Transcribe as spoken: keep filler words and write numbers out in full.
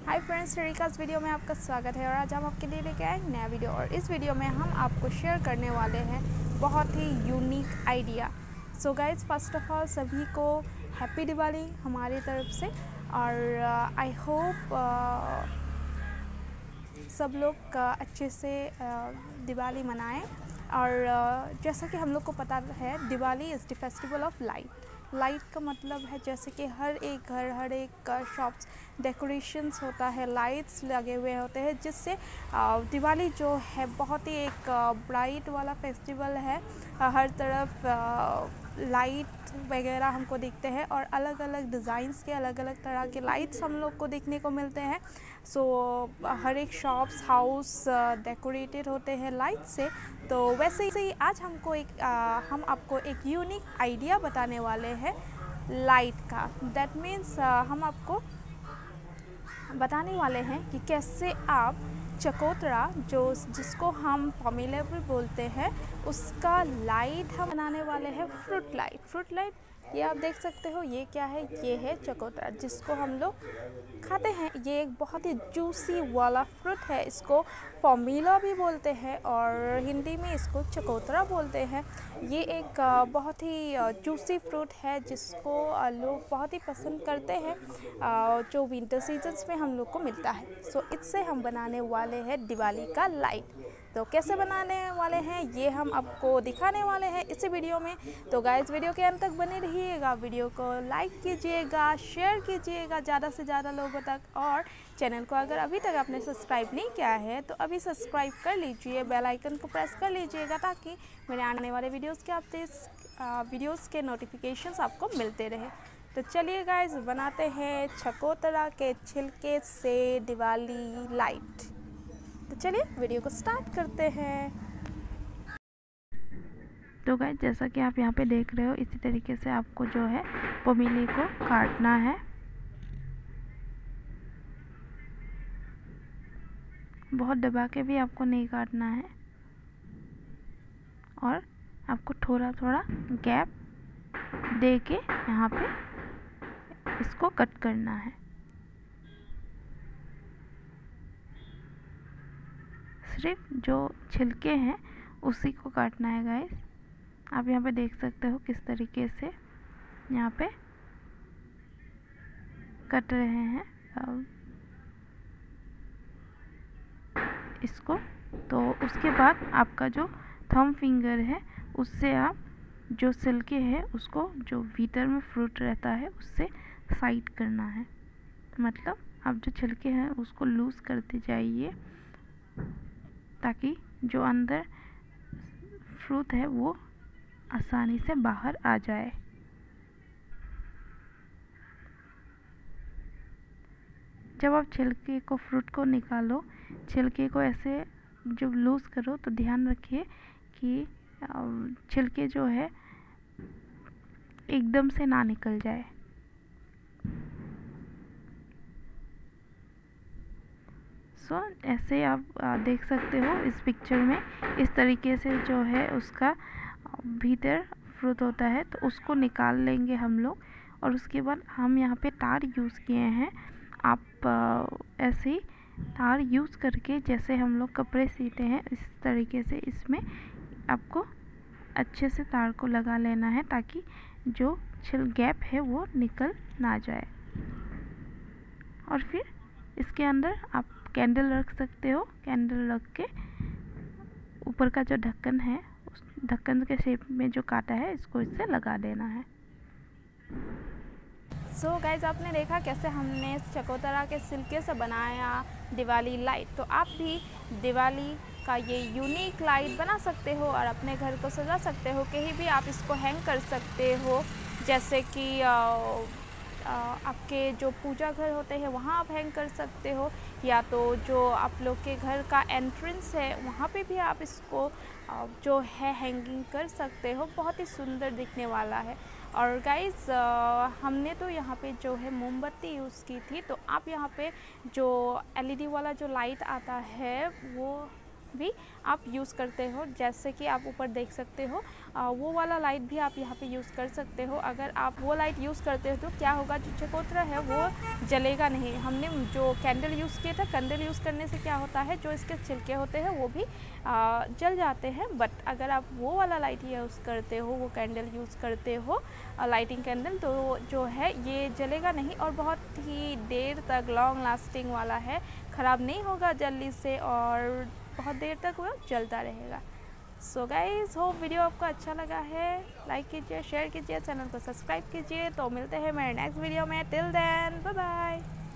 Hi friends, रिकास video में आपका स्वागत है और आज हम आपके लिए लेके आए नया वीडियो। और इस वीडियो में हम आपको शेयर करने वाले हैं बहुत ही unique idea. So guys, first of all सभी को हैप्पी दिवाली हमारी तरफ से। और आई uh, होप uh, सब लोग uh, अच्छे से uh, दिवाली मनाएं। और uh, जैसा कि हम लोग को पता है, Diwali is the festival of light. Light का मतलब है जैसे कि हर एक घर, हर एक शॉप्स डेकोरेशंस होता है, लाइट्स लगे हुए होते हैं, जिससे दिवाली जो है बहुत ही एक ब्राइट वाला फेस्टिवल है। हर तरफ लाइट वगैरह हमको दिखते हैं और अलग अलग डिज़ाइंस के अलग अलग तरह के लाइट्स हम लोग को देखने को मिलते हैं। सो so, हर एक शॉप्स हाउस डेकोरेटेड होते हैं लाइट से। तो वैसे ही आज हमको एक आ, हम आपको एक यूनिक आइडिया बताने वाले हैं लाइट का। दैट मीन्स हम आपको बताने वाले हैं कि कैसे आप चकोतरा, जो जिसको हम फॉर्मिलेबल बोलते हैं, उसका लाइट हम बनाने वाले हैं फ्रूट लाइट। फ्रूट लाइट ये आप देख सकते हो, ये क्या है? ये है चकोतरा, जिसको हम लोग खाते हैं। ये एक बहुत ही जूसी वाला फ्रूट है। इसको फॉर्मिला भी बोलते हैं और हिंदी में इसको चकोतरा बोलते हैं। ये एक बहुत ही जूसी फ्रूट है जिसको लोग बहुत ही पसंद करते हैं, जो विंटर सीजन्स में हम लोग को मिलता है। सो इससे हम बनाने वाले हैं दिवाली का लाइट। तो कैसे बनाने वाले हैं ये हम आपको दिखाने वाले हैं इस वीडियो में। तो गाइस, वीडियो के अंत तक बने रहिएगा। वीडियो को लाइक कीजिएगा, शेयर कीजिएगा ज़्यादा से ज़्यादा लोगों तक। और चैनल को अगर अभी तक आपने सब्सक्राइब नहीं किया है तो अभी सब्सक्राइब कर लीजिए, बेल आइकन को प्रेस कर लीजिएगा, ताकि मेरे आने वाले वीडियोस के अपडेट्स वीडियोस के नोटिफिकेशंस आपको मिलते रहे। तो चलिए गाइस, बनाते हैं चकोतरा के छिलके से दिवाली लाइट। तो चलिए वीडियो को स्टार्ट करते हैं। तो गाइस, जैसा कि आप यहाँ पे देख रहे हो, इसी तरीके से आपको जो है पमीले को काटना है। बहुत दबा के भी आपको नहीं काटना है और आपको थोड़ा थोड़ा गैप दे के यहाँ पे इसको कट करना है। सिर्फ जो छिलके हैं उसी को काटना है गाइस। आप यहाँ पे देख सकते हो किस तरीके से यहाँ पे कट रहे हैं इसको। तो उसके बाद आपका जो थंब फिंगर है, उससे आप जो छिलके हैं उसको, जो भीतर में फ्रूट रहता है, उससे साइड करना है। मतलब आप जो छिलके हैं उसको लूज़ करते जाइए, ताकि जो अंदर फ्रूट है वो आसानी से बाहर आ जाए। जब आप छिलके को, फ्रूट को निकालो, छिलके को ऐसे जब लूज़ करो तो ध्यान रखिए कि छिलके जो है एकदम से ना निकल जाए। सो so, ऐसे आप देख सकते हो इस पिक्चर में, इस तरीके से जो है उसका भीतर फ्रूट होता है, तो उसको निकाल लेंगे हम लोग। और उसके बाद हम यहाँ पे तार यूज़ किए हैं। आप ऐसे ही तार यूज़ करके, जैसे हम लोग कपड़े सीते हैं, इस तरीके से इसमें आपको अच्छे से तार को लगा लेना है, ताकि जो छिल गैप है वो निकल ना जाए। और फिर इसके अंदर आप कैंडल रख सकते हो। कैंडल रख के ऊपर का जो ढक्कन है, उस ढक्कन के शेप में जो काटा है, इसको इससे लगा देना है। सो so गाइज, आपने देखा कैसे हमने चकोतरा के छिलके से बनाया दिवाली लाइट। तो आप भी दिवाली का ये यूनिक लाइट बना सकते हो और अपने घर को सजा सकते हो। कहीं भी आप इसको हैंग कर सकते हो, जैसे कि आपके जो पूजा घर होते हैं वहाँ आप हैंग कर सकते हो, या तो जो आप लोग के घर का एंट्रेंस है वहाँ पे भी आप इसको जो है हैंगिंग कर सकते हो। बहुत ही सुंदर दिखने वाला है। और गाइस, हमने तो यहाँ पे जो है मोमबत्ती यूज़ की थी। तो आप यहाँ पे जो एलईडी वाला जो लाइट आता है वो भी आप यूज़ करते हो। जैसे कि आप ऊपर देख सकते हो आ, वो वाला लाइट भी आप यहाँ पे यूज़ कर सकते हो। अगर आप वो लाइट यूज़ करते हो तो क्या होगा, जो चकोतरा है वो जलेगा नहीं। हमने जो कैंडल यूज़ किया था, कैंडल यूज़ करने से क्या होता है, जो इसके छिलके होते हैं वो भी आ, जल जाते हैं। बट अगर आप वो वाला लाइट यूज़ करते हो, वो कैंडल यूज़ करते हो, लाइटिंग कैंडल, तो जो है ये जलेगा नहीं और बहुत ही देर तक लॉन्ग लास्टिंग वाला है, ख़राब नहीं होगा जल्दी से और बहुत देर तक वो चलता रहेगा। सो गाइज, होप वीडियो आपको अच्छा लगा है। लाइक कीजिए, शेयर कीजिए, चैनल को सब्सक्राइब कीजिए। तो मिलते हैं मेरे नेक्स्ट वीडियो में। Till then bye bye.